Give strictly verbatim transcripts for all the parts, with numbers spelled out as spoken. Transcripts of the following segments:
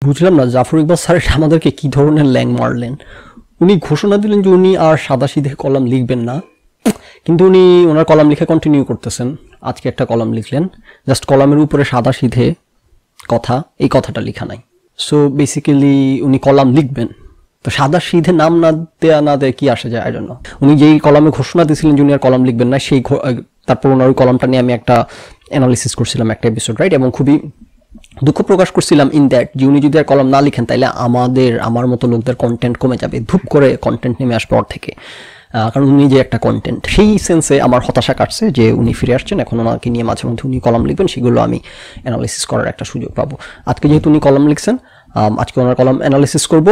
বুঝলাম না জাফর ইকবাল স্যার আমাদেরকে কি ধরনের ল্যাং মারলেন। উনি ঘোষণা দিলেন যে উনি আর সাদাসিধে কলাম লিখবেন না, কিন্তু উনি ওনার কলাম লিখে কন্টিনিউ করতেছেন। আজকে একটা কলাম লিখলেন, জাস্ট কলামের উপরে সাদাসিধে কথা, এই কথাটা লেখা নাই। সো বেসিক্যালি উনি কলাম লিখবেন, তো সাদা সিধে নাম না দেয়া না দেয় কি আসে যায়, আই ডোন্ট নো। উনি যেই কলামে ঘোষণা দিয়েছিলেন যে উনি আর কলাম লিখবেন না, সেই তারপর ওনার ওই কলামটা নিয়ে আমি একটা অ্যানালিসিস করছিলাম একটা এপিসোড, রাইট? এবং খুবই দুঃখ প্রকাশ করছিলাম ইন দ্যাট যে উনি যদি আর কলাম না লিখেন তাহলে আমাদের আমার মতো লোকদের কন্টেন্ট কমে যাবে, ধূপ করে কন্টেন্ট নেমে আসবে ওর থেকে, কারণ উনি যে একটা কন্টেন্ট, সেই সেন্সে আমার হতাশা কাটছে যে উনি ফিরে আসছেন। এখন ওনাকে নিয়ে মাঝে মধ্যে উনি কলাম লিখবেন, সেগুলো আমি অ্যানালিসিস করার একটা সুযোগ পাবো। আজকে যেহেতু উনি কলাম লিখছেন, আজকে ওনার কলাম অ্যানালিসিস করবো।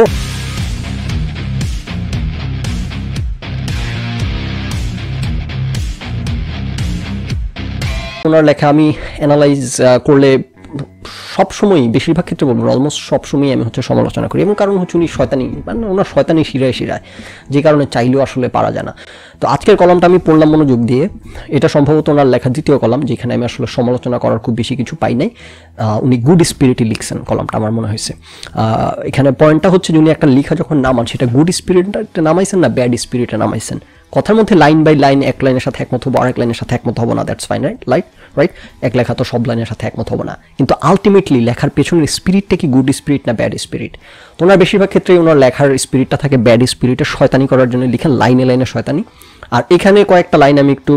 ওনার লেখা আমি অ্যানালাইজ করলে সবসময়ই, বেশিরভাগ ক্ষেত্রে বলবো অলমোস্ট সবসময়ই আমি হচ্ছে সমালোচনা করি, এবং কারণ হচ্ছে উনি শয়তানি, মানে ওনার শয়তানি শিরায় শিরায়, যে কারণে চাইলেও আসলে পারা যায় না। তো আজকের কলামটা আমি পড়লাম মনোযোগ দিয়ে। এটা সম্ভবত ওনার লেখা দ্বিতীয় কলাম, যেখানে আমি আসলে সমালোচনা করার খুব বেশি কিছু পাই নাই। উনি গুড স্পিরিটই লিখছেন কলামটা, আমার মনে হয়েছে। এখানে পয়েন্টটা হচ্ছে যে উনি একটা লেখা যখন নামান, সেটা গুড স্পিরিটে নামাইছেন না ব্যাড স্পিরিটে নামাইছেন। কথার মধ্যে লাইন বাই লাইন এক লাইনের সাথে একমত হবো, আরেক লাইনের সাথে একমত হবো না, দ্যাটস ফাইন, রাইট? লাইট রাইট এক লেখা তো সব লাইনের সাথে একমত হবো না, কিন্তু আলটিমেটলি লেখার পেছনের স্পিরিটটা কি গুড স্পিরিট না ব্যাড স্পিরিট? তো ওনার বেশিরভাগ ক্ষেত্রে ওনার লেখার স্পিরিটটা থাকে ব্যাড স্পিরিটে, শয়তানি করার জন্য লিখেন, লাইনে লাইনে শয়তানি। আর এখানে কয়েকটা লাইন আমি একটু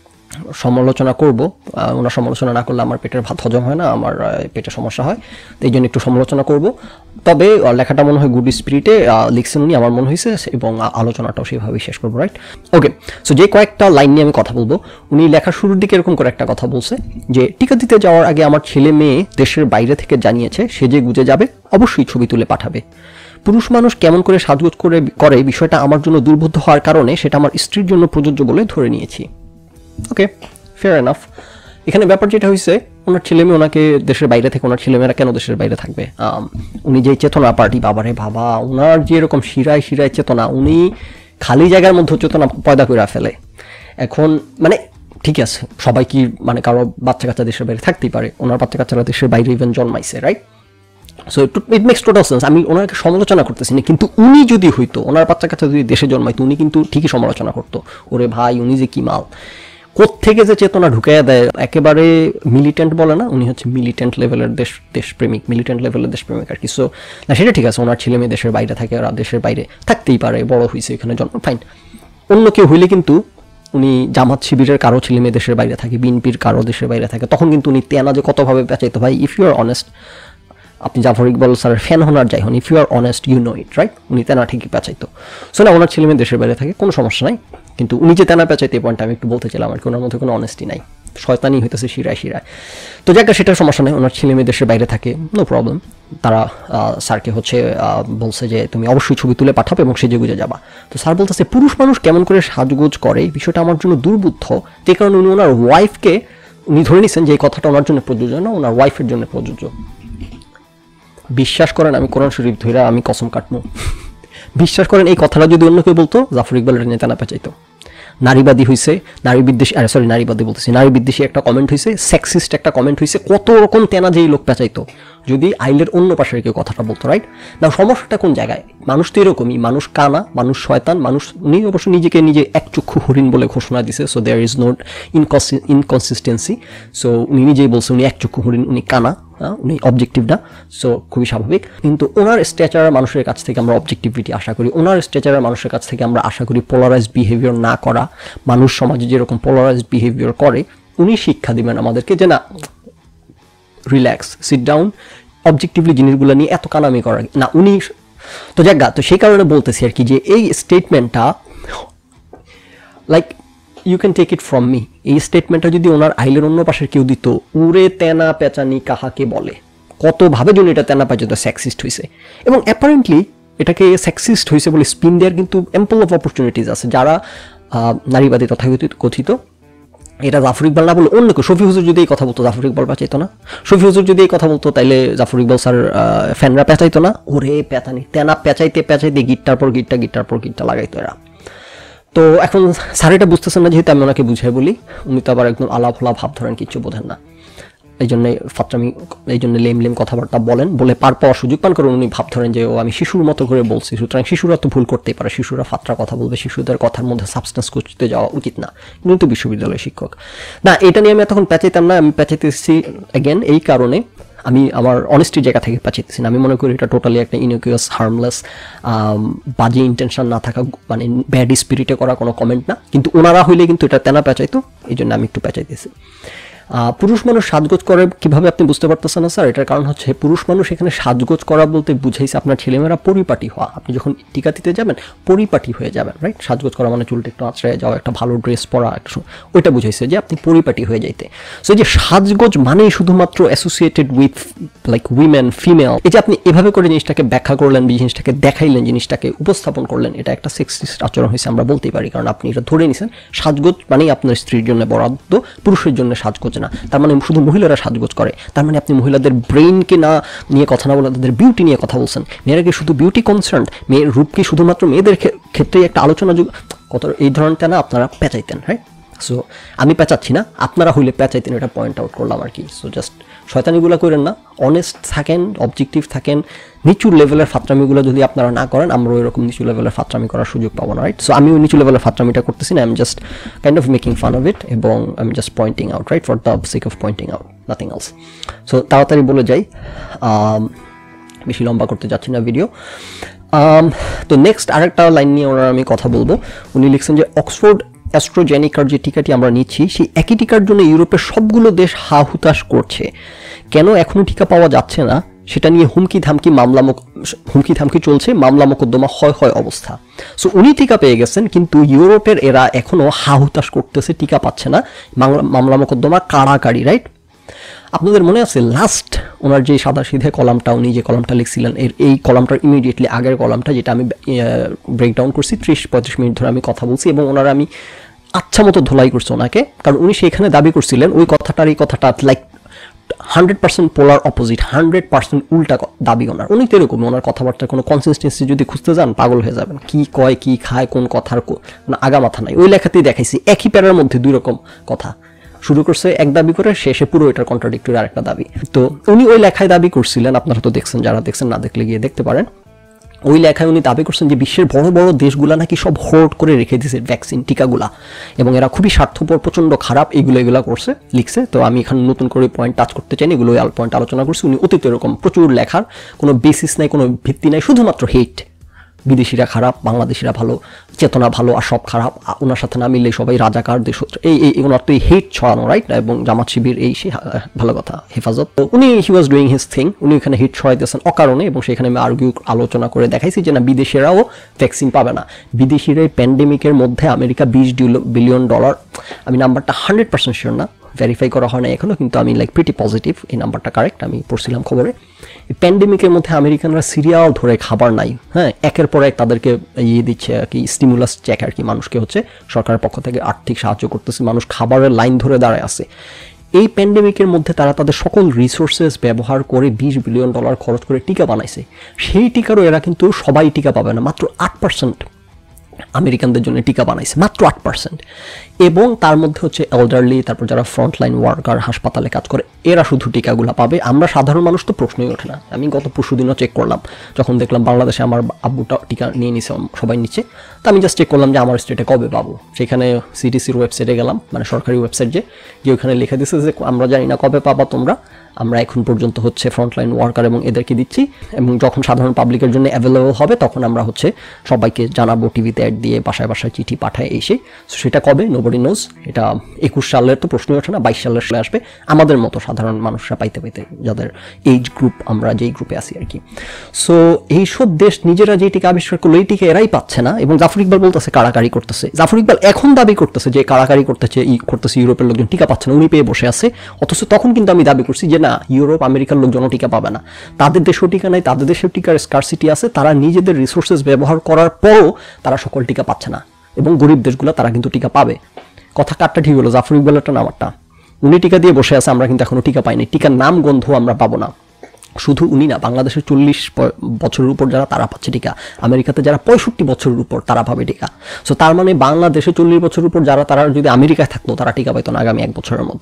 সমালোচনা করব। ওনার সমালোচনা না করলে আমার পেটের ভাত হজম হয় না, আমার পেটে সমস্যা হয়, তো এই জন্য একটু সমালোচনা করব। তবে লেখাটা মনে হয় গুড স্পিরিটে লিখছেন উনি, আমার মনে হয়েছে, এবং আলোচনাটাও সেভাবেই শেষ করবো, রাইট? ওকে, সো যে কয়েকটা লাইন নিয়ে আমি কথা বলবো। উনি লেখার শুরুর দিকে এরকম করে একটা কথা বলছে যে, টিকা দিতে যাওয়ার আগে আমার ছেলে মেয়ে দেশের বাইরে থেকে জানিয়েছে সেজে গুজে যাবে, অবশ্যই ছবি তুলে পাঠাবে। পুরুষ মানুষ কেমন করে সাজগোজ করে করে বিষয়টা আমার জন্য দুর্বোধ্য হওয়ার কারণে সেটা আমার স্ত্রীর জন্য প্রযোজ্য বলে ধরে নিয়েছি। Okay, fair enough. এখানে ব্যাপার যেটা হয়েছে, ওনার ছেলেমেয়ে ওনাকে দেশের বাইরে থেকে, ওনার ছেলেমেয়েরা কেন দেশের বাইরে থাকবে? উনি যে চেতনা পার্টি, বাবারে বাবা, ওনার যে এরকম শিরায় শিরায় চেতনা, উনি খালি জায়গার মধ্যে চেতনা পয়দা করে ফেলে। এখন মানে ঠিক আছে, সবাই কি মানে কারো বাচ্চা কাচ্চা দেশের বাইরে থাকতেই পারে, ওনার বাচ্চা কাচ্চারা দেশের বাইরে ইভেন জন্মাইছে, right? So it makes total sense. আমি ওনাকে সমালোচনা করতেছি না, কিন্তু উনি যদি হইতো, ওনার বাচ্চা কাচ্চা যদি দেশে জন্মাইতো, উনি কিন্তু ঠিকই সমালোচনা করতো, ওরে ভাই উনি যে কি মাল, কোত্থেকে যে চেতনা ঢুকাইয়া দেয়, একেবারে মিলিটেন্ট বলে না, উনি হচ্ছে মিলিটেন্ট লেভেলের দেশ দেশপ্রেমিক, মিলিটেন্ট লেভেলের দেশপ্রেমিক আর কি। সো না, সেটা ঠিক আছে, ওনার ছেলে মেয়ে দেশের বাইরে থাকে, ওরা দেশের বাইরে থাকতেই পারে, বড় হয়েছে এখানে জন্ম, ফাইন। অন্য কেউ হইলে কিন্তু, উনি জামাত শিবিরের কারো ছেলে মেয়ে দেশের বাইরে থাকে, বিএনপির কারো দেশের বাইরে থাকে, তখন কিন্তু উনি তেনা যে কতভাবে পেঁচাইতো, ভাই ইফ ইউ আর অনেস্ট, আপনি জাফর ইকবাল স্যারের ফ্যান হন আর যাই হন, if you are honest you know it, right? উনি তেনা ঠিকই পেঁচাইতো। সো না, ওনার ছেলে মেয়ে দেশের বাইরে থাকে, কোনো সমস্যা নাই, কিন্তু উনি যে তেনা পেঁচাইতে, এই পয়েন্টটা আমি একটু বলতে চাইলাম আর কি। ওনার মধ্যে কোনো অনেস্টি নাই, শয়তানি হইতেছে শিরায় শিরায়। তো যাক, সেটা সমস্যা নেই, ওনার ছেলে মেয়ে দেশের বাইরে থাকে, নো প্রবলেম। তারা স্যারকে হচ্ছে বলছে যে তুমি অবশ্যই ছবি তুলে পাঠাবে এবং সেজে গুজে যাবা। তো স্যার বলতেছে পুরুষ মানুষ কেমন করে সাজগোজ করে বিষয়টা আমার জন্য দুর্বুদ্ধ, যে কারণে উনি ওনার ওয়াইফকে, উনি ধরে নিচ্ছেন যে এই কথাটা ওনার জন্য প্রযোজ্য না, ওনার ওয়াইফের জন্য প্রযোজ্য। বিশ্বাস করেন, আমি কোরআন শরীফ ধইরা আমি কসম কাটবো, বিশ্বাস করেন এই কথাটা যদি অন্য কেউ বলতো, জাফর ইকবালের নেতা না পেঁচাইতো। নারীবাদী হয়েছে, নারী বিদ্বেষী, আরে সরি নারীবাদী বলতেছি, নারী বিদ্বেষী একটা কমেন্ট হয়েছে, সেক্সিস্ট একটা কমেন্ট হয়েছে, কত রকম তেনা যেই লোক পেঁচাইতো যদি আইলের অন্য পাশের কেউ কথাটা বলতো, রাইট? না, সমস্যাটা কোন জায়গায়? মানুষ তো এরকমই, মানুষ কানা, মানুষ শয়তান, মানুষ, উনি অবশ্য নিজেকে নিজে এক চক্ষু হরিণ বলে ঘোষণা দিছে, so there is not inconsistency. So উনি নিজেই বলছে উনি এক চক্ষু হরিণ, উনি কানা, উনি অবজেক্টিভ না, সো খুবই স্বাভাবিক। কিন্তু ওনার স্ট্যাচারের মানুষের কাছ থেকে আমরা অবজেক্টিভিটি আশা করি, ওনার স্ট্যাচারের মানুষের কাছ থেকে আমরা আশা করি পোলারাইজড বিহেভিয়ার না করা। মানুষ সমাজে যেরকম পোলারাইজড বিহেভিয়ার করে, উনি শিক্ষা দিবেন আমাদেরকে যে না, রিল্যাক্স, সিট ডাউন, অবজেক্টিভলি জিনিসগুলো নিয়ে এত কানামি করা না। উনি তো যাক গা, তো সেই কারণে বলতেছি আর কি যে এই স্টেটমেন্টটা, like you can take it from me, এই স্টেটমেন্টটা যদি ওনার আইলের অন্য পাশের কেউ দিত, উড়ে তেনা পেঁচানি কাহাকে বলে, কতভাবে যদি এটা তেনা পেঁচাতো, সেক্সিস্ট হয়েছে। এবং অ্যাপারেন্টলি এটাকে সেক্সিস্ট হয়েছে বলে স্পিন দেওয়ার কিন্তু অ্যাম্পল অফ অপরচুনিটিস আছে। যারা নারীবাদী তথাকথিত কথিত, এটা জাফর ইকবাল না বলে অন্য কেউ, শফি হুজুর যদি এই কথা বলতো, জাফর ইকবাল পেঁচাইতো না। শফি হুজুর যদি এই কথা বলতো, তাইলে জাফর ইকবাল স্যার ফ্যানরা পেঁচাইতো না। ওরে পেঁচানি, তেনা পেঁচাইতে পেঁচাইতে গিটটার পর গিটটা, গিটটার পর গিটটা লাগাইতো এরা। তো এখন স্যার এটা বুঝতেছেন না, যেহেতু আমি ওনাকে বুঝাই বলি, উনি তো আবার একদম আলাপ হলা ভাব ধরেন, কিচ্ছু বোঝেন না। এই জন্য ফাত্রামি এই জন্য লেম লেম কথাবার্তা বলেন, বলে পার পাওয়ার সুযোগ পান, কারণ উনি ভাব ধরেন যে ও আমি শিশুর মতো করে বলছি, সুতরাং শিশুরা তো ভুল করতেই পারে, শিশুরা ফাত্রা কথা বলবে, শিশুদের কথার মধ্যে সাবস্টেন্স খুঁজতে যাওয়া উচিত না, কিন্তু বিশ্ববিদ্যালয়ের শিক্ষক না। এটা নিয়ে আমি এতক্ষণ পেঁচাইতাম না, আমি পেঁচাইতেছি অ্যাগেন এই কারণে, আমি আমার অনেস্টির জায়গা থেকে পেঁচাইতেছি না। আমি মনে করি এটা টোটালি একটা ইনকিউয়াস, হার্মলেস, বাজে ইন্টেনশন না থাকা, মানে ব্যাড স্পিরিটে করা কোনো কমেন্ট না, কিন্তু ওনারা হইলে কিন্তু এটা তেনা পেঁচাইতো, এই জন্য আমি একটু পেঁচাইতেছি। পুরুষ মানুষ সাজগোজ করে কিভাবে আপনি বুঝতে পারতেছেন না স্যার? এটার কারণ হচ্ছে পুরুষ মানুষ এখানে সাজগোজ করা বলতে বুঝাইছে আপনার ছেলেমেয়েরা পরিপাটি হওয়া। আপনি যখন টিকা দিতে যাবেন পরিপাটি হয়ে যাবেন, রাইট? সাজগোজ করা মানে চুলটা একটু আঁচড়ে যাওয়া, একটা ভালো ড্রেস পরা, একটা ওইটা বুঝাইছে যে আপনি পরিপাটি হয়ে যাইতে। সো এই যে সাজগোজ মানেই শুধুমাত্র associated with like women, female, এই যে আপনি এভাবে করে জিনিসটাকে ব্যাখ্যা করলেন, জিনিসটাকে দেখাইলেন, জিনিসটাকে উপস্থাপন করলেন, এটা একটা সেক্সিস্ট আচরণ হয়েছে আমরা বলতেই পারি, কারণ আপনি এটা ধরে নিছেন সাজগোজ মানেই আপনার স্ত্রীর জন্য বরাদ্দ, পুরুষের জন্য সাজগোজ না। তার মানে শুধু মহিলারা সাজগোজ করে, তার মানে আপনি মহিলাদের ব্রেইনকে না নিয়ে কথা না বলে তাদের বিউটি নিয়ে কথা বলছেন। মেয়েরা কি শুধু বিউটি কনসার্ন? মেয়ের রূপ কি শুধুমাত্র মেয়েদের ক্ষেত্রেই একটা আলোচনা যুগ? কত এই ধরনটা না আপনারা পেঁচাইতেন, রাইট? সো আমি পেঁচাচ্ছি না, আপনারা হইলে পেঁচাইতেন, এটা পয়েন্ট আউট করলাম আর কি। সো জাস্ট শয়তানিগুলো করেন না, অনেস্ট থাকেন, অবজেক্টিভ থাকেন, নিচু লেভেলের ফাত্রামিগুলো যদি আপনারা না করেন, আমরা ওই রকম নিচু লেভেলের ফাত্রামি করার সুযোগ পাবো না, রাইট? সো আমি ওই নিচু লেভেলের ফাত্রামিটা করতেছি না, I am just kind of making fun of it, এবং I am just pointing out, right, for the sake of pointing out, nothing else. So তাড়াতাড়ি বলে যাই, বেশি লম্বা করতে যাচ্ছি না ভিডিও। তো নেক্সট আরেকটা লাইন নিয়ে ওনার আমি কথা বলবো। উনি লিখছেন যে অক্সফোর্ড অ্যাস্ট্রোজেনিকার যে টিকাটি আমরা নিচ্ছি, সেই একই টিকার জন্য ইউরোপের সবগুলো দেশ হা হুতাশ করছে, কেন এখনো টিকা পাওয়া যাচ্ছে না সেটা নিয়ে হুমকি ধামকি মামলা হুমকি ধামকি চলছে, মামলা মোকদ্দমা হয় হয় অবস্থা। সো উনি টিকা পেয়ে গেছেন, কিন্তু ইউরোপের এরা এখনো হা হুতাশ করতেছে, টিকা পাচ্ছে না, মামলা মোকদ্দমা কাড়াকাড়ি, রাইট? আপনাদের মনে আছে লাস্ট ওনার যে সাদা সিধে কলামটা, উনি যে কলামটা লিখছিলেন, এর এই কলামটার ইমিডিয়েটলি আগের কলামটা, যেটা আমি ব্রেকডাউন করছি, ত্রিশ পঁয়ত্রিশ মিনিট ধরে আমি কথা বলছি, এবং ওনারা আমি আচ্ছা মতো ধোলাই করছি ওনাকে, কারণ উনি সেখানে দাবি করছিলেন ওই কথাটার এই কথাটা like hundred percent polar opposite, hundred percent উল্টা দাবি ওনার। উনি তো এরকম, ওনার কথাবার্তার কোনো কনসিস্টেন্সি যদি খুঁজতে যান পাগল হয়ে যাবেন, কি কয় কি খায় কোন কথার মানে আগা মাথা নাই। ওই লেখাতেই দেখাইছি একই প্যারার মধ্যে দুই রকম কথা, শুরু করছে এক দাবি করে, শেষে পুরো এটার কন্ট্রাডিক্টরি আরেকটা দাবি। তো উনি ওই লেখায় দাবি করছিলেন, আপনারা তো দেখছেন, যারা দেখছেন না দেখলে গিয়ে দেখতে পারেন, ওই লেখায় উনি দাবি করছেন যে বিশ্বের বড় বড় দেশগুলা নাকি সব হোর্ড করে রেখে দিয়েছে ভ্যাকসিন টিকাগুলা, এবং এরা খুবই স্বার্থপর, প্রচন্ড খারাপ, এগুলো এগুলা করছে, লিখছে। তো আমি এখানে নতুন করে পয়েন্ট টাচ করতে চাইনি, এগুলো পয়েন্ট আলোচনা করছি। উনি অতীত এরকম প্রচুর লেখার কোনো বেসিস নাই, কোনো ভিত্তি নাই, শুধুমাত্র হেট, বিদেশিরা খারাপ, বাংলাদেশিরা ভালো, চেতনা ভালো, আর সব খারাপ, ওনার সাথে না মিললে সবাই রাজাকার, দেশ এই এই ওনার তো এই হেট ছড়ানো, রাইট? এবং জামাত শিবির এই সে ভালো কথা, হেফাজত। তো উনি he was doing his thing, উনি এখানে হিট ছড়াইতেছেন অকারণে, এবং সেখানে আমি আর্গিউ আলোচনা করে দেখাইছি যে না, বিদেশিরাও ভ্যাকসিন পাবে না। বিদেশিরা এই প্যান্ডেমিকের মধ্যে আমেরিকা বিশ বিলিয়ন ডলার, আমি নাম্বারটা হান্ড্রেড পার্সেন্ট শিওর না, ভেরিফাই করা হয় না এখনো, কিন্তু আমি লাইক প্রিটি পজিটিভ এই নাম্বারটা কারেক্ট, আমি পড়ছিলাম খবরে। এই প্যান্ডেমিকের মধ্যে আমেরিকানরা সিরিয়াল ধরে খাবার নাই, হ্যাঁ, একের পর এক তাদেরকে ইয়ে দিচ্ছে আর কি, স্টিমুলাস চেক আর কি, মানুষকে হচ্ছে সরকারের পক্ষ থেকে আর্থিক সাহায্য করতেছে, মানুষ খাবারের লাইন ধরে দাঁড়ায় আছে। এই প্যান্ডেমিকের মধ্যে তারা তাদের সকল রিসোর্সেস ব্যবহার করে বিশ বিলিয়ন ডলার খরচ করে টিকা বানাইছে। সেই টিকারও এরা কিন্তু সবাই টিকা পাবে না, মাত্র আট পার্সেন্ট আমেরিকানদের জন্য টিকা বানাইছে, মাত্র আট পার্সেন্ট। এবং তার মধ্যে হচ্ছে এল্ডারলি, তারপর যারা ফ্রন্টলাইন ওয়ার্কার, হাসপাতালে কাজ করে, এরা শুধু টিকাগুলো পাবে। আমরা সাধারণ মানুষ তো প্রশ্নই ওঠে না। আমি গত পরশু দিনও চেক করলাম, যখন দেখলাম বাংলাদেশে আমার আব্বুটা টিকা নিয়ে নিছে, সবাই নিচ্ছে, তো আমি জাস্ট চেক করলাম যে আমার স্টেটে কবে পাবো। সেখানে সিডিসির ওয়েবসাইটে গেলাম, মানে সরকারি ওয়েবসাইট, যে গিয়ে ওখানে লিখে দিচ্ছে যে আমরা জানি না কবে পাবা তোমরা, আমরা এখন পর্যন্ত হচ্ছে ফ্রন্টলাইন ওয়ার্কার এবং এদেরকে দিচ্ছি, এবং যখন সাধারণ পাবলিকের জন্য অ্যাভেলেবল হবে তখন আমরা হচ্ছে সবাইকে জানাবো, টিভিতে অ্যাড দিয়ে, বাসায় বাসায় চিঠি পাঠায় এসে। সেটা কবে নোবডি নোজ। এটা একুশ সালের তো প্রশ্নই ওঠে না, বাইশ সালের সালে আসবে আমাদের মতো সাধারণ মানুষরা পাইতে পাইতে, যাদের এইজ গ্রুপ আমরা যেই গ্রুপে আছি আর কি। সো এইসব দেশ নিজেরা যেই টিকা আবিষ্কার করলো, এই টিকা এরাই পাচ্ছে না, এবং জাফর ইকবাল বলতেছে কাড়াকাড়ি করতেছে। জাফর ইকবাল এখন দাবি করতেছে যে কাড়াকাড়ি করতেছে, ই করতেছে, ইউরোপের লোকজন টিকা পাচ্ছে না, উনি পেয়ে বসে আছে। অথচ তখন কিন্তু আমি দাবি করছি যে না, ইউরোপ আমেরিকার লোকজনও টিকা পাবে না, তাদের দেশেও টিকা নাই, তাদের দেশেও টিকার স্কারসিটি আছে, তারা নিজেদের রিসোর্সেস ব্যবহার করার পরও তারা সকল টিকা পাচ্ছে না, এবং গরিব দেশগুলো তারা কিন্তু টিকা পাবে। কথা কাটটা ঠিক হলো, জাফর ইকবালেরটা না আমারটা। উনি টিকা দিয়ে বসে আছে, আমরা কিন্তু এখনো টিকা পাইনি, টিকার নাম গন্ধ আমরা পাবো না। শুধু উনি না, বাংলাদেশের চল্লিশ বছরের উপর যারা, তারা পাচ্ছে টিকা। আমেরিকাতে যারা পঁয়ষট্টি বছরের উপর, তারা পাবে টিকা। সো তার মানে বাংলাদেশে চল্লিশ বছরের উপর যারা, তারা যদি আমেরিকায় থাকতো তারা টিকা পাইতো না আগামী এক বছরের মধ্যে।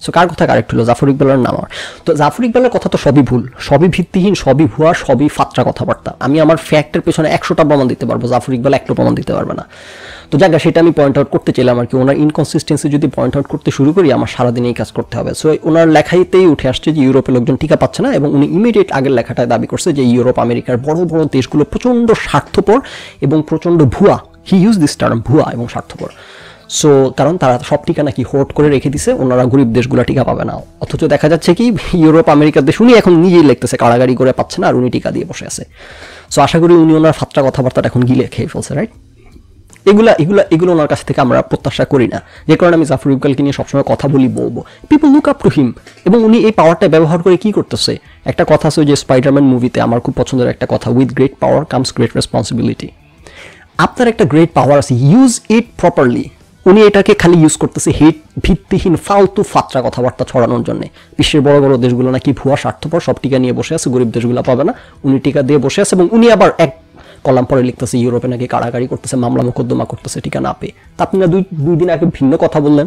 সো কার কথা কারেক্ট হলো? জাফর ইকবালের নাম আমার। তো জাফর ইকবালের কথা তো সবই ভুল, সবই ভিত্তিহীন, সবই ভুয়া, সবই ফাত্রা কথাবার্তা। আমি আমার ফ্যাক্টের পেছনে একশোটা প্রমাণ দিতে পারবো, জাফর ইকবাল একটা প্রমাণ দিতে পারবে না। তো জায়গা সেটা আমি পয়েন্ট আউট করতে চাইলাম আর কি। ওনার ইনকনসিস্টেন্সি যদি পয়েন্ট আউট করতে শুরু করি, আমার সারাদিন এই কাজ করতে হবে। সো ওনার লেখাইতেই উঠে আসছে যে ইউরোপের লোকজন টিকা পাচ্ছে না, এবং উনি ইমিডিয়েট আগের লেখাটায় দাবি করছে যে ইউরোপ আমেরিকার বড় বড় দেশগুলো প্রচণ্ড স্বার্থপর এবং প্রচণ্ড ভুয়া। হি ইউজ দিস টার্ম, ভুয়া এবং স্বার্থপর। সো কারণ তারা সব টিকা নাকি হোল্ড করে রেখে দিছে, ওনারা গরিব দেশগুলো টিকা পাবে না। অথচ দেখা যাচ্ছে কি ইউরোপ আমেরিকার দেশ উনি এখন নিজেই লিখতেছে কাড়াগাড়ি করে পাচ্ছে না, আর উনি টিকা দিয়ে বসে আছে। সো আশা করি উনি ওনার ফাত্রা কথাবার্তাটা এখন গিলে খেয়ে ফেলছে, রাইট? এগুলা এগুলা এগুলো ওনার কাছ থেকে আমরা প্রত্যাশা করি না, যে কারণে আমি জাফর ইকবালকে নিয়ে সবসময় কথা বলি, বলবো people look up to him. এবং উনি এই পাওয়ারটা ব্যবহার করে কি করতেছে? একটা কথা আছে যে স্পাইডারম্যান মুভিতে, আমার খুব পছন্দের একটা কথা, with great power comes great responsibility. আপনার একটা গ্রেট পাওয়ার আছে, ইউজ ইট প্রপারলি। উনি এটাকে খালি ইউজ করতেছে হেট, ভিত্তিহীন, ফালতু ফাত্রা কথাবার্তা ছড়ানোর জন্য। বিশ্বের বড় বড় দেশগুলো নাকি ভুয়া, স্বার্থপর, সব টিকা নিয়ে বসে আছে, গরিব দেশগুলো পাবে না, উনি টিকা দিয়ে বসে আছে। এবং উনি আবার এক কলাম পরে লিখতেছে ইউরোপে নাকি কাড়াকাড়ি করতেছে, মামলা মোকদ্দমা করতেছে টিকা না পেয়ে। তা আপনি না দুই দুই দিন আগে ভিন্ন কথা বললেন।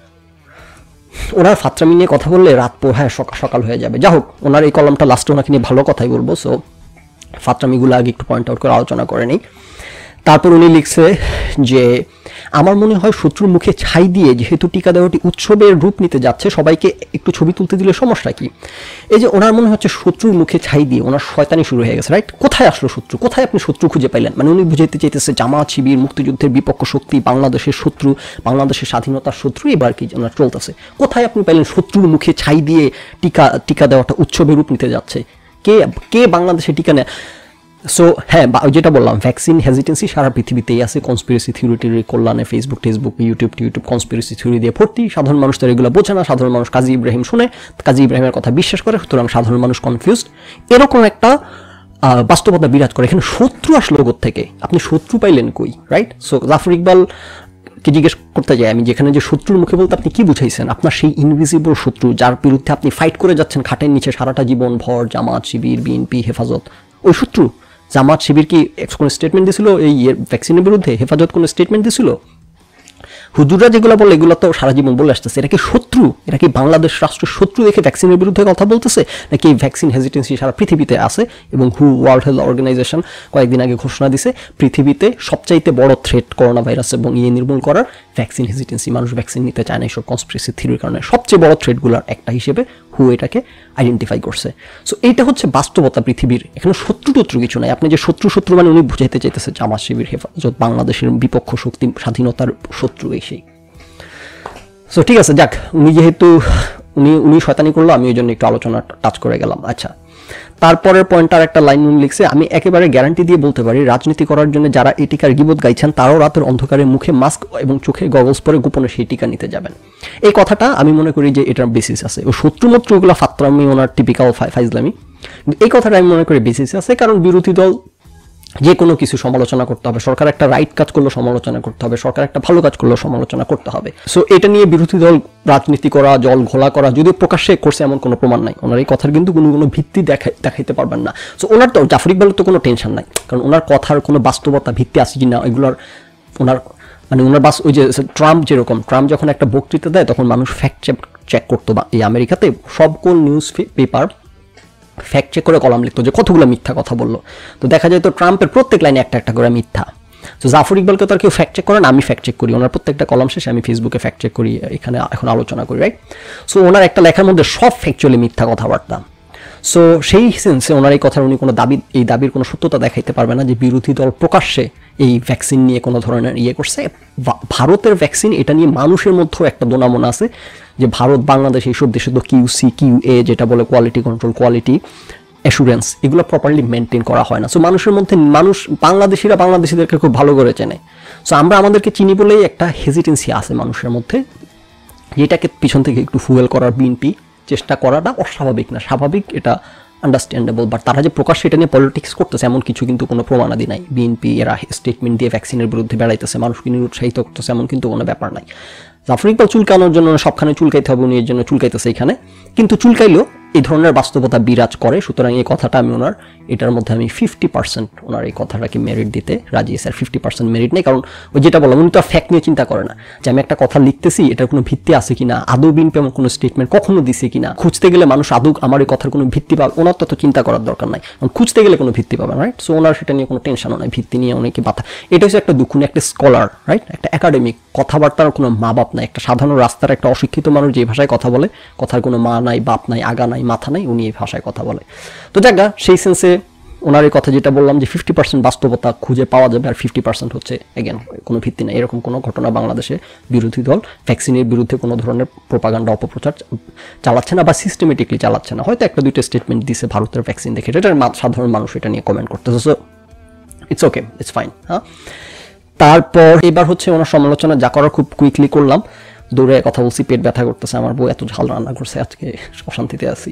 ওনার ফাত্রামি নিয়ে কথা বললে রাত পোহায় সকাল হয়ে যাবে। যা হোক, ওনার এই কলামটা লাস্টে ওনাকে নিয়ে ভালো কথাই বলবো। সো ফাত্রামিগুলো আগে একটু পয়েন্ট আউট করে আলোচনা করে নিই। তারপর উনি লিখছে যে আমার মনে হয় শত্রুর মুখে ছাই দিয়ে যেহেতু টিকা দেওয়াটি উৎসবের রূপ নিতে যাচ্ছে, সবাইকে একটু ছবি তুলতে দিলে সমস্যা কি? এই যে ওনার মনে হচ্ছে শত্রুর মুখে ছাই দিয়ে ওনার শয়তানি শুরু হয়ে গেছে, রাইট? কোথায় আসলো শত্রু? কোথায় আপনি শত্রু খুঁজে পাইলেন? মানে উনি বুঝাইতে চাইতেছে জামাত শিবির, মুক্তিযুদ্ধের বিপক্ষ শক্তি, বাংলাদেশের শত্রু, বাংলাদেশের স্বাধীনতার শত্রু, এবার কি ওনার চলতেছে। কোথায় আপনি পাইলেন শত্রুর মুখে ছাই দিয়ে টিকা টিকা দেওয়াটা উৎসবের রূপ নিতে যাচ্ছে? কে কে বাংলাদেশে টিকা নেয়? সো হ্যাঁ, যেটা বললাম, ভ্যাকসিন হেজিটেন্সি সারা পৃথিবীতেই আছে। কনস্পিরেসি থিওরিটির কল্যাণে ফেসবুক টেসবুক ইউটিউব টিউটিউব কনস্পিরেসি থিওরি দিয়ে ভর্তি। সাধারণ মানুষ তো এগুলো বোঝে না। সাধারণ মানুষ কাজী ইব্রাহিম শুনে, কাজী ইব্রাহিমের কথা বিশ্বাস করে, সুতরাং সাধারণ মানুষ কনফিউজড। এরকম একটা বাস্তবতা বিরাজ করে। এখানে শত্রু আসলো থেকে, আপনি শত্রু পাইলেন কই, রাইট? সো জাফর ইকবালকে জিজ্ঞেস করতে যাই আমি, যেখানে যে শত্রুর মুখে বলতে আপনি কি বুঝাইছেন? আপনার সেই ইনভিজিবল শত্রু যার বিরুদ্ধে আপনি ফাইট করে যাচ্ছেন খাটের নিচে সারাটা জীবন ভর, জামাত শিবির, বিএনপি, হেফাজত, ওই শত্রু। জামাত শিবির কি কোনো স্টেটমেন্ট দিছিল এই ভ্যাকসিনের বিরুদ্ধে? হেফাজত কোনো স্টেটমেন্ট দিছিল? হুজুররা যেগুলো বলে এগুলো তো সারা জীবন বলে আসতেছে। এটা কি শত্রু? এটা কি বাংলাদেশ রাষ্ট্র শত্রু দেখে ভ্যাকসিনের বিরুদ্ধে কথা বলতেছে, নাকি এই ভ্যাকসিন হেজিটেন্সি সারা পৃথিবীতে আছে? এবং হু ওয়ার্ল্ড হেলথ অর্গানাইজেশন কয়েকদিন আগে ঘোষণা দিছে পৃথিবীতে সবচাইতে বড় থ্রেট করোনা ভাইরাস এবং ইয়ে নির্মূল করার ভ্যাকসিন হেজিটেন্সি। মানুষ ভ্যাকসিন নিতে চায় না এইসব কনস্পিরেসি থিওরির কারণে। সবচেয়ে বড় থ্রেটগুলোর একটা হিসেবে হু এটাকে আইডেন্টিফাই করছে। সো এইটা হচ্ছে বাস্তবতা পৃথিবীর। এখানে শত্রু টত্রু কিছু নাই। আপনি যে শত্রু শত্রু মানে উনি বুঝাইতে চাইতেছে জামাত শিবির, হেফাজত, বাংলাদেশের বিপক্ষ শক্তি, স্বাধীনতার শত্রু, এই সেই। সো ঠিক আছে, যাক, উনি যেহেতু উনি উনি শয়তানি করলো, আমি ওই জন্য একটু আলোচনা টাচ করে গেলাম। আচ্ছা, তারপরের পয়েন্টটার একটা লাইন উনি লিখছে, আমি একেবারে গ্যারান্টি দিয়ে বলতে পারি রাজনীতি করার জন্য যারা এই টিকার গিবত গাইছেন তারাও রাতের অন্ধকারে মুখে মাস্ক এবং চোখে গগলস পরে গোপনে সেই টিকা নিতে যাবেন। এই কথাটা আমি মনে করি যে এটার বেসিস আছে। ও শত্রুমত্র ওগুলো ফাত্রামি, ওনার টিপিক্যাল ফাইজলামি। এই কথাটা আমি মনে করি বেসিস আছে, কারণ বিরোধী দল যে কোনো কিছু সমালোচনা করতে হবে। সরকার একটা রাইট কাজ করলেও সমালোচনা করতে হবে, সরকার একটা ভালো কাজ করলেও সমালোচনা করতে হবে। সো এটা নিয়ে বিরোধী দল রাজনীতি করা, জল ঘোলা করা, যদিও প্রকাশ্যে করছে এমন কোনো প্রমাণ নাই। ওনার এই কথার কিন্তু কোনো কোনো ভিত্তি দেখাই দেখাইতে পারবেন না। সো ওনার তো জাফর ইকবালের তো কোনো টেনশন নাই, কারণ ওনার কথার কোনো বাস্তবতা ভিত্তি আছে কি না এগুলোর ওনার মানে ওনার বাস। ওই যে ট্রাম্প যেরকম, ট্রাম্প যখন একটা বক্তৃতা দেয় তখন মানুষ ফ্যাক্ট চেক চেক করতো, বা এই আমেরিকাতে সব কোন নিউজ পেপার ফ্যাক্ট চেক করে কলাম লিখতো যে কতগুলো মিথ্যা কথা বললো। তো দেখা যায় তো ট্রাম্পের প্রত্যেক লাইনে একটা একটা করে মিথ্যা। তো জাফর ইকবালকে তো আর কেউ ফ্যাক্ট চেক করেন, আমি ফ্যাক্ট চেক করি। ওনার প্রত্যেকটা কলাম শেষে আমি ফেসবুকে ফ্যাক্ট চেক করি, এখানে এখন আলোচনা করি, রাইট? সো ওনার একটা লেখার মধ্যে সব ফ্যাকচুয়ালি মিথ্যা কথাবার্তা। সো সেই সেন্সে ওনার এই কথার উনি কোনো দাবি, এই দাবির কোনো সত্যতা দেখাইতে পারবে না যে বিরোধী দল প্রকাশ্যে এই ভ্যাকসিন নিয়ে কোনো ধরনের ইয়ে করছে। ভারতের ভ্যাকসিন, এটা নিয়ে মানুষের মধ্যেও একটা দোনামনা আছে যে ভারত, বাংলাদেশ, এইসব দেশে তো কিউসি, কিউ এ যেটা বলে কোয়ালিটি কন্ট্রোল, কোয়ালিটি অ্যাসুরেন্স, এগুলো প্রপারলি মেনটেন করা হয় না। সো মানুষের মধ্যে, মানুষ বাংলাদেশিরা বাংলাদেশিদেরকে খুব ভালো করে চেনে। সো আমরা আমাদেরকে চিনি বলেই একটা হেজিটেন্সি আছে মানুষের মধ্যে, যেটাকে পিছন থেকে একটু ফুয়েল করার বিএনপি চেষ্টা করাটা অস্বাভাবিক না, স্বাভাবিক, এটা আন্ডারস্ট্যান্ডেবল। বাট তারা যে প্রকাশ্যে এটা নিয়ে পলিটিক্স করতেছে এমন কিছু কিন্তু কোনো প্রমাণাদি নাই। বিএনপি এরা স্টেটমেন্ট দিয়ে ভ্যাকসিনের বিরুদ্ধে বেড়াইতেছে, মানুষকে নিরুৎসাহিত করতেছে, এমন কিন্তু কোনো ব্যাপার নাই। জাফর ইকবাল চুলকানোর জন্য সবখানে চুলকাইতে হবে, উনি এর জন্য চুলকাইতেছে এখানে, কিন্তু চুলকাইলেও এই ধরনের বাস্তবতা বিরাজ করে। সুতরাং এই কথাটা আমি ওনার এটার মধ্যে আমি ফিফটি পার্সেন্ট ওনার এই কথাটাকে মেরিট দিতে রাজি। স্যার ফিফটি পার্সেন্ট মেরিট নেই, কারণ ওই যেটা বললাম উনি তো ফ্যাক্ট নিয়ে চিন্তা করে না যে আমি একটা কথা লিখতেছি এটার কোনো ভিত্তি আছে কিনা, আদৌ বিএনপি এমন কোনো স্টেটমেন্ট কখনো দিছে কিনা, খুঁজতে গেলে মানুষ আদৌ আমার এই কথার কোনো ভিত্তি পাবে, ওনার তো চিন্তা করার দরকার নাই, কারণ খুঁজতে গেলে কোনো ভিত্তি পাবে না, রাইট। সো ওনার সেটা নিয়ে কোনো টেনশনও নাই, ভিত্তি নিয়ে অনেকে বাধা। এটা হচ্ছে একটা দুঃখ, উনি একটা স্কলার, রাইট, একটা একাডেমিক, কথাবার্তার কোনো মা বাপ নাই, একটা সাধারণ রাস্তার একটা অশিক্ষিত মানুষ যে ভাষায় কথা বলে, কথার কোনো মা নাই, বাপ নাই, আগা নাই, মাথা নাই, উনি এই ভাষায় কথা বলে। তো জায়গা সেই সেন্সে ওনার এই কথা যেটা বললাম যে ফিফটি পার্সেন্ট বাস্তবতা খুঁজে পাওয়া যাবে, আর ফিফটি পার্সেন্ট হচ্ছে এগেন কোনো ভিত্তি নেই। এরকম কোনো ঘটনা বাংলাদেশে বিরোধী দল ভ্যাকসিনের বিরুদ্ধে কোনো ধরনের প্রোপাগান্ডা অপপ্রচার চালাচ্ছে না বা সিস্টেমেটিকলি চালাচ্ছে না। হয়তো একটা দুইটা স্টেটমেন্ট দিছে ভারতের ভ্যাকসিন দেখে, এটা সাধারণ মানুষ এটা নিয়ে কমেন্ট করতেছে। So it's okay, it's fine. হ্যাঁ, তারপর এবার হচ্ছে ওনার সমালোচনা যা করার খুব কুইকলি করলাম, দৌড়ে কথা বলছি, পেট ব্যথা করতেছে, আমার বউ এত ঝাল রান্না করছে আজকে, অশান্তিতে আছি।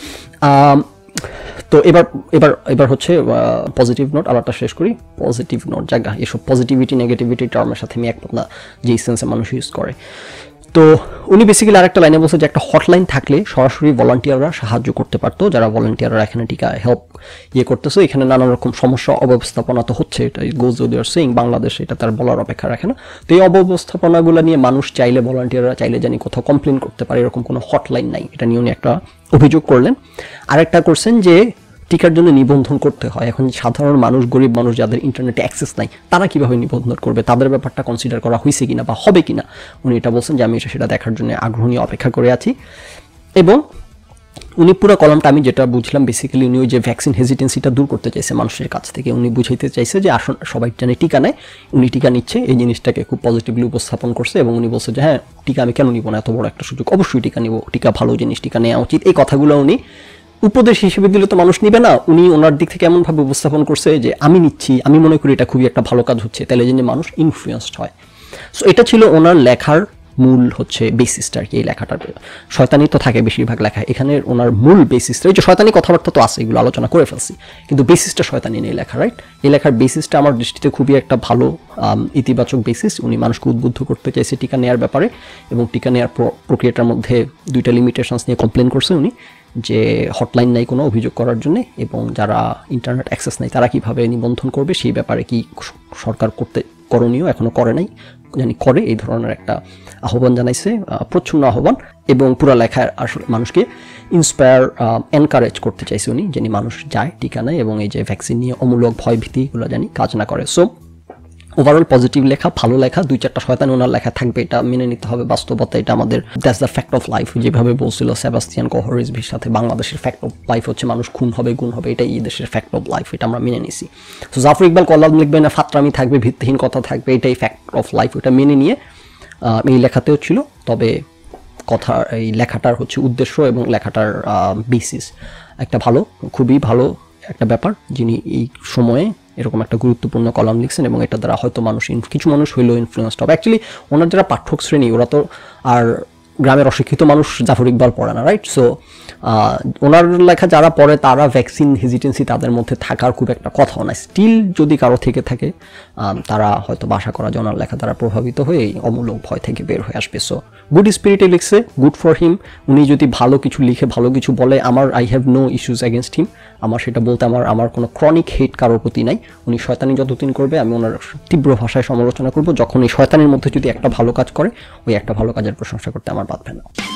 তো এবার এবার এবার হচ্ছে পজিটিভ নোট, আলাদা শেষ করি। পজিটিভ নোট জায়গা, এসব পজিটিভিটি নেগেটিভিটি টার্মের সাথে আমি একমত না যেই সেন্সে মানুষ ইউজ করে। তো উনি বেসিক্যালি আরেকটা লাইনে বলছে যে একটা হটলাইন থাকলে সরাসরি ভলান্টিয়াররা সাহায্য করতে পারতো, যারা ভলান্টিয়াররা এখানে টিকা হেল্প ইয়ে করতেছে, এখানে নানা রকম সমস্যা অব্যবস্থাপনা তো হচ্ছে, এটা গোজ ওদের সেইং বাংলাদেশ, এটা তার বলার অপেক্ষা রাখে না। তো এই অব্যবস্থাপনাগুলো নিয়ে মানুষ চাইলে, ভলান্টিয়াররা চাইলে জানি কোথাও কমপ্লেন করতে পারে, এরকম কোনো হটলাইন নাই, এটা নিয়ে উনি একটা অভিযোগ করলেন। আরেকটা করছেন যে টিকার জন্য নিবন্ধন করতে হয়, এখন সাধারণ মানুষ, গরিব মানুষ যাদের ইন্টারনেটে অ্যাক্সেস নাই, তারা কিভাবে নিবন্ধন করবে, তাদের ব্যাপারটা কনসিডার করা হয়েছে কিনা বা হবে কিনা, উনি এটা বলছেন যে আমি সেটা দেখার জন্য আগ্রহী অপেক্ষা করে আছি। এবং উনি পুরো কলমটা আমি যেটা বুঝলাম বেসিক্যালি উনি ওই যে ভ্যাকসিন হেজিটেন্সিটা দূর করতে চাইছে মানুষের কাছ থেকে, উনি বুঝাইতে চাইছে যে আসুন সবাই জানে টিকা নেয়, উনি টিকা নিচ্ছে, এই জিনিসটাকে খুব পজিটিভলি উপস্থাপন করছে। এবং উনি বলছে যে হ্যাঁ টিকা আমি কেন নিব না, এত বড় একটা সুযোগ, অবশ্যই টিকা নিব, টিকা ভালো জিনিস, টিকা নেওয়া উচিত। এই কথাগুলো উনি উপদেশ হিসেবে দিলে তো মানুষ নিবে না, উনি ওনার দিক থেকে এমনভাবে উপস্থাপন করছে যে আমি নিচ্ছি, আমি মনে করি এটা খুবই একটা ভালো কাজ হচ্ছে, তাহলে জন্য মানুষ ইনফ্লুয়েন্সড হয়। সো এটা ছিল ওনার লেখার মূল হচ্ছে বেসিসটা আর কি। এই লেখাটার শয়তানি তো থাকে বেশিরভাগ লেখায়, এখানে ওনার মূল বেসিসটা, এই যে শয়তানি কথাবার্তা তো আছে, এগুলো আলোচনা করে ফেলছি, কিন্তু বেসিসটা শয়তানি নেই লেখা, রাইট। এই লেখার বেসিসটা আমার দৃষ্টিতে খুবই একটা ভালো ইতিবাচক বেসিস। উনি মানুষকে উদ্বুদ্ধ করতে চাইছে টিকা নেওয়ার ব্যাপারে, এবং টিকা নেওয়ার প্রক্রিয়াটার মধ্যে দুইটা লিমিটেশনস নিয়ে কমপ্লেন করছে উনি, যে হটলাইন নাই কোনো অভিযোগ করার জন্য, এবং যারা ইন্টারনেট অ্যাক্সেস নাই তারা কিভাবে নিবন্ধন করবে সেই ব্যাপারে কি সরকার করতে করণীয় এখনো করে নাই, জানি করে, এই ধরনের একটা আহ্বান জানাইছে, প্রচ্ছন্ন আহ্বান। এবং পুরা লেখায় আসলে মানুষকে ইন্সপায়ার, এনকারেজ করতে চাইছে উনি, যিনি মানুষ যায় টিকা নেয় এবং এই যে ভ্যাকসিন নিয়ে অমূলক ভয় ভীতিগুলো জানি কাজ না করে। সো ওভারঅল পজিটিভ লেখা, ভালো লেখা, দুই চারটা শয়তানি ওনার লেখা থাকবে, এটা মেনে নিতে হবে, বাস্তবতা এটা আমাদের, that's the fact of life. যেভাবে বলছিল সেবাস্টিয়ান কোহরিজভির সাথে, বাংলাদেশের ফ্যাক্ট অফ লাইফ হচ্ছে মানুষ খুন হবে, গুণ হবে, এটাই এই দেশের ফ্যাক্ট অফ লাইফ, এটা আমরা মেনে নিছি। তো জাফর ইকবাল কলাম লিখবে না, ফাতরামি থাকবে, ভিত্তিহীন কথা থাকবে, এটাই ফ্যাক্ট অফ লাইফ, ওটা মেনে নিয়ে এই লেখাতেও ছিল। তবে কথা, এই লেখাটার হচ্ছে উদ্দেশ্য এবং লেখাটার বেসিস একটা ভালো, খুবই ভালো একটা ব্যাপার, যিনি এই সময়ে এরকম একটা গুরুত্বপূর্ণ কলাম লিখছেন, এবং এটা দ্বারা হয়তো মানুষ, কিছু মানুষ হইলেও ইনফ্লুয়েন্সড হবে। অ্যাকচুয়ালি ওনার যারা পাঠক শ্রেণী, ওরা তো আর গ্রামের অশিক্ষিত মানুষ জাফর ইকবাল পড়ে না, রাইট। সো ওনার লেখা যারা পড়ে তারা ভ্যাকসিন হেজিটেন্সি তাদের মধ্যে থাকার খুব একটা কথাও না, স্টিল যদি কারো থেকে থাকে তারা হয়তো আশা করা যায় ওনার লেখা দ্বারা প্রভাবিত হয়ে এই অমূলক ভয় থেকে বের হয়ে আসবে। সো গুড স্পিরিটে লিখছে, গুড ফর হিম। উনি যদি ভালো কিছু লিখে, ভালো কিছু বলে, আমার I have no issues against him, আমার সেটা বলতে আমার আমার কোনো ক্রনিক হেট কারোর প্রতি নাই। উনি শয়তানি যতদিন করবে আমি ওনার তীব্র ভাষায় সমালোচনা করব, যখন এই শয়তানির মধ্যে যদি একটা ভালো কাজ করে, ওই একটা ভালো কাজের প্রশংসা করতে আমার বাধবে না।